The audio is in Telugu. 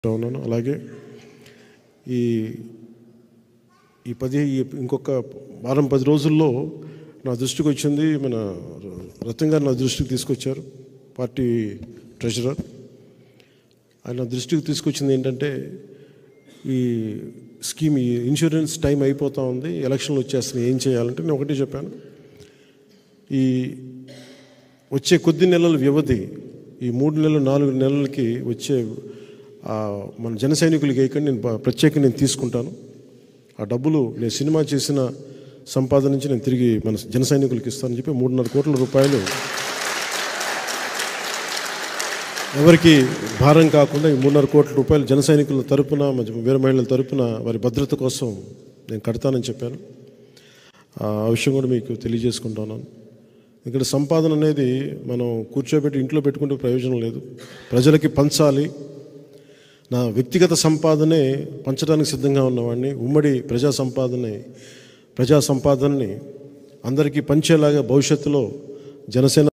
ఉన్నాను. అలాగే ఈ ఇంకొక వారం 10 రోజుల్లో నా దృష్టికి వచ్చింది. మన రతన్ గారు నా దృష్టికి తీసుకొచ్చారు, పార్టీ ట్రెజరర్. ఆయన నా దృష్టికి తీసుకొచ్చింది ఏంటంటే, ఈ స్కీమ్, ఈ ఇన్సూరెన్స్ టైం అయిపోతూ ఉంది, ఎలక్షన్లు వచ్చేస్తున్నాయి, ఏం చేయాలంటే నేను ఒకటే చెప్పాను. ఈ వచ్చే కొద్ది నెలల వ్యవధి, ఈ 3 నెలలు 4 నెలలకి వచ్చే మన జన సైనికులకి వేయకండి, నేను ప్రత్యేకంగా నేను తీసుకుంటాను. ఆ డబ్బులు నేను సినిమా చేసిన సంపాదన నుంచి నేను తిరిగి మన జన సైనికులకి ఇస్తానని చెప్పి 3.5 కోట్ల రూపాయలు ఎవరికి భారం కాకుండా ఈ 3.5 కోట్ల రూపాయలు జన సైనికుల తరపున, వీర మహిళల తరపున వారి భద్రత కోసం నేను కడతానని చెప్పాను. ఆ విషయం కూడా మీకు తెలియజేసుకుంటున్నాను. ఇక్కడ సంపాదన అనేది మనం కూర్చోబెట్టి ఇంట్లో పెట్టుకుంటే ప్రయోజనం లేదు, ప్రజలకి పంచాలి. నా వ్యక్తిగత సంపాదనే పంచడానికి సిద్ధంగా ఉన్నవాడిని. ఉమ్మడి ప్రజా సంపాదనని అందరికీ పంచేలాగా భవిష్యత్తులో జనసేన